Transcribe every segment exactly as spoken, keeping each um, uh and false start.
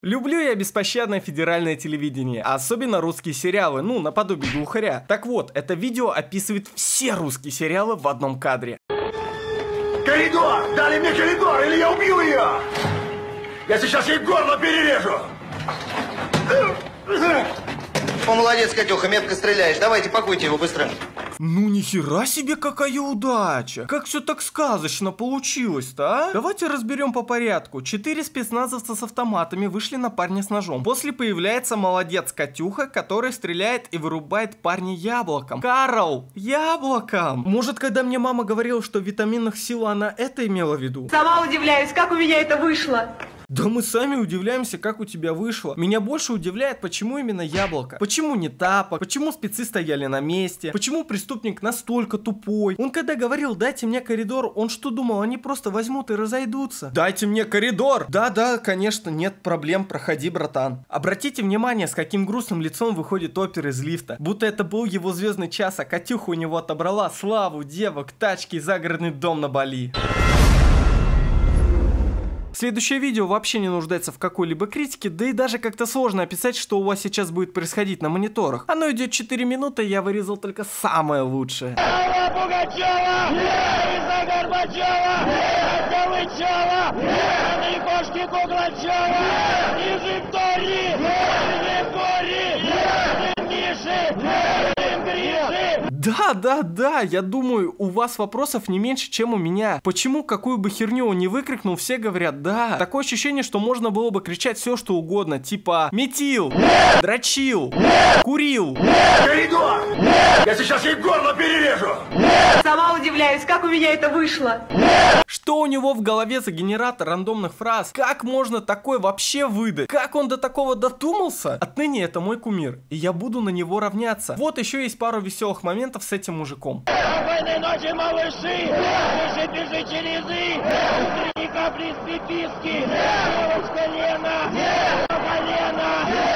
Люблю я беспощадное федеральное телевидение, а особенно русские сериалы, ну, наподобие Глухаря. Так вот, это видео описывает все русские сериалы в одном кадре. Коридор! Дали мне коридор, или я убью ее! Я сейчас ей горло перережу! О, молодец, Катюха, метко стреляешь. Давайте, пакуйте его быстро. Ну нихера себе какая удача! Как все так сказочно получилось-то, а? Давайте разберем по порядку. Четыре спецназовца с автоматами вышли на парня с ножом. После появляется молодец Катюха, который стреляет и вырубает парня яблоком. Карл! Яблоком! Может, когда мне мама говорила, что витаминных сил, она это имела в виду? Сама удивляюсь, как у меня это вышло. Да мы сами удивляемся, как у тебя вышло. Меня больше удивляет, почему именно яблоко. Почему не тапок? Почему спецы стояли на месте? Почему преступник настолько тупой? Он когда говорил, дайте мне коридор, он что думал, они просто возьмут и разойдутся? Дайте мне коридор! Да-да, конечно, нет проблем, проходи, братан. Обратите внимание, с каким грустным лицом выходит опер из лифта. Будто это был его звездный час, а Катюха у него отобрала славу, девок, тачки и загородный дом на Бали. Следующее видео вообще не нуждается в какой-либо критике, да и даже как-то сложно описать, что у вас сейчас будет происходить на мониторах. Оно идет четыре минуты, я вырезал только самое лучшее. Да, да, да, я думаю, у вас вопросов не меньше, чем у меня. Почему, какую бы херню он не выкрикнул, все говорят «да». Такое ощущение, что можно было бы кричать все, что угодно, типа «метил», «дрочил», «курил». Коридор! Я сейчас ей горло перережу! Сама удивляюсь, как у меня это вышло. Что у него в голове за генератор рандомных фраз? Как можно такое вообще выдать? Как он до такого додумался? Отныне это мой кумир, и я буду на него равняться. Вот еще есть пару веселых моментов с этим мужиком. Спокойной ночи, малыши! Бежи, бежи через их! Три капли из приписки! Девочка Лена! Колено!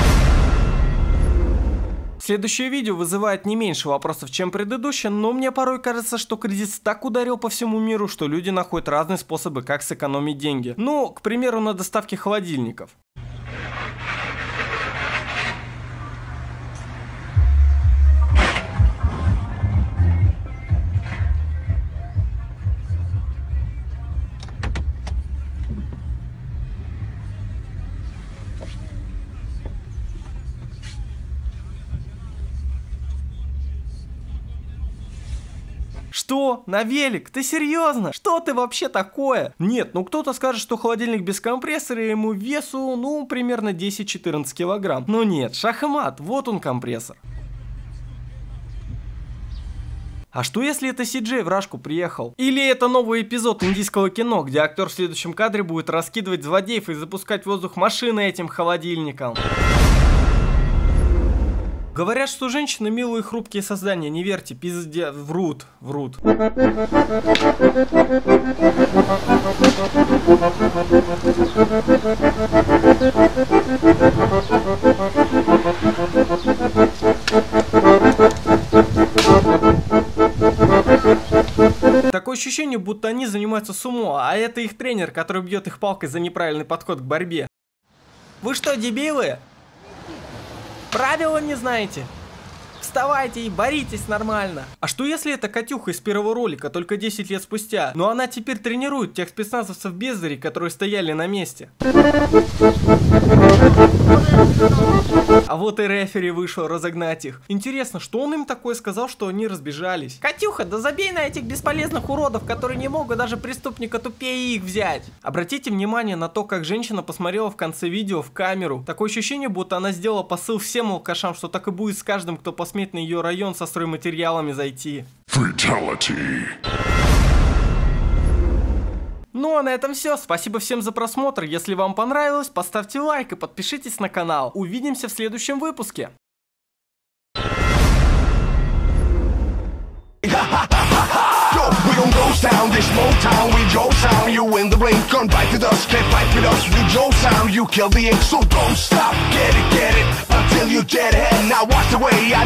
Следующее видео вызывает не меньше вопросов, чем предыдущее, но мне порой кажется, что кризис так ударил по всему миру, что люди находят разные способы, как сэкономить деньги. Ну, к примеру, на доставке холодильников. Что? На велик? Ты серьезно? Что ты вообще такое? Нет, ну кто-то скажет, что холодильник без компрессора, и ему весу, ну, примерно десять-четырнадцать килограмм. Но нет, шахмат, вот он компрессор. А что если это си джей в Рашку приехал? Или это новый эпизод индийского кино, где актер в следующем кадре будет раскидывать злодеев и запускать в воздух машины этим холодильником? Говорят, что женщины милые хрупкие создания, не верьте, пизде, врут, врут. Такое ощущение, будто они занимаются сумо, а это их тренер, который бьет их палкой за неправильный подход к борьбе. Вы что, дебилы? Правила не знаете? Вставайте и боритесь нормально. А что если это Катюха из первого ролика, только десять лет спустя, но она теперь тренирует тех спецназовцев бездарей, которые стояли на месте? А вот и рефери вышел разогнать их. Интересно, что он им такое сказал, что они разбежались? Катюха, да забей на этих бесполезных уродов, которые не могут даже преступника тупее их взять. Обратите внимание на то, как женщина посмотрела в конце видео в камеру. Такое ощущение, будто она сделала посыл всем алкашам, что так и будет с каждым, кто посмеет на ее район со стройматериалами зайти. Fatality. Ну а на этом все. Спасибо всем за просмотр. Если вам понравилось, поставьте лайк и подпишитесь на канал. Увидимся в следующем выпуске.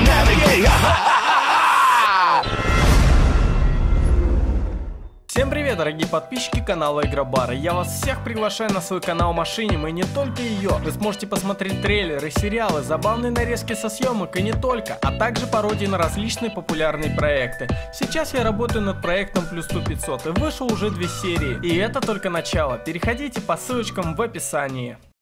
Всем привет! дорогие подписчики канала Игробара. Я вас всех приглашаю на свой канал Машиним, и не только ее. Вы сможете посмотреть трейлеры, сериалы, забавные нарезки со съемок и не только, а также пародии на различные популярные проекты. Сейчас я работаю над проектом Плюс сто пятьсот, и вышло уже две серии. И это только начало. Переходите по ссылочкам в описании.